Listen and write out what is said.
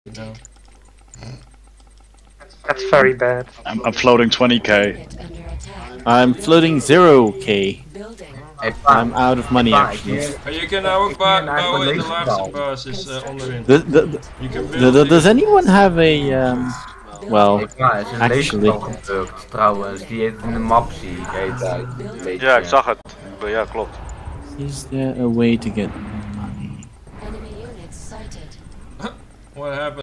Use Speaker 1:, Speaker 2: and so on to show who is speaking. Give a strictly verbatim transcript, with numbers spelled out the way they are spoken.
Speaker 1: No.
Speaker 2: That's very bad.
Speaker 3: I'm, I'm floating twenty K.
Speaker 4: I'm floating zero K.
Speaker 5: Hey,
Speaker 4: I'm out of money
Speaker 5: Pa,
Speaker 4: actually.
Speaker 5: hier,
Speaker 1: Maar je kan nou ook
Speaker 5: Ik zie een
Speaker 1: ba bouwen in de
Speaker 5: eigen
Speaker 1: laagste
Speaker 5: leesgebouw.
Speaker 1: basis uh, onderin.
Speaker 4: The, the, the,
Speaker 1: Je kan
Speaker 4: the, the, does anyone have a um? Well,
Speaker 5: hey, Pa, is een
Speaker 4: actually,
Speaker 5: leesgebouw gebukt trouwens. Die heet in de map zie ik de hele tijd. Weet
Speaker 6: Ja,
Speaker 5: je.
Speaker 6: ik zag het. Ja, klopt.
Speaker 4: is there a way to get money?
Speaker 1: What happened?